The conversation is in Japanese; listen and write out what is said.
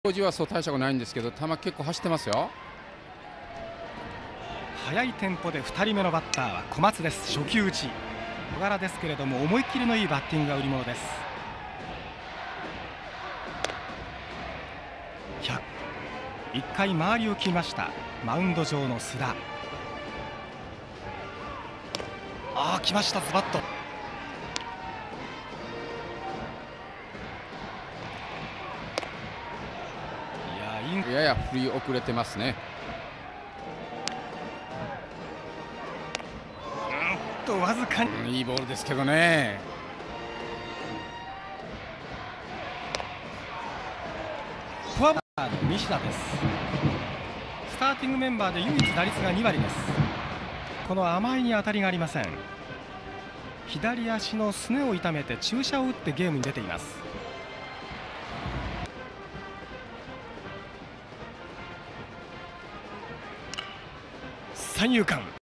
当時はそう大したことないんですけど、球結構走ってますよ。 速いテンポで2人目のバッターは小松です。初球打ち、小柄ですけれども思い切りのいいバッティングが売り物です。1回周りを切りました。マウンド上の須田、来ましたズバッと。 やや振り遅れてますね。 わずかに、 いいボールですけどね。 フォアボールの西田です。スターティングメンバーで唯一打率が2割です。この甘いに当たりがありません。左足のすねを痛めて注射を打ってゲームに出ています。三遊間。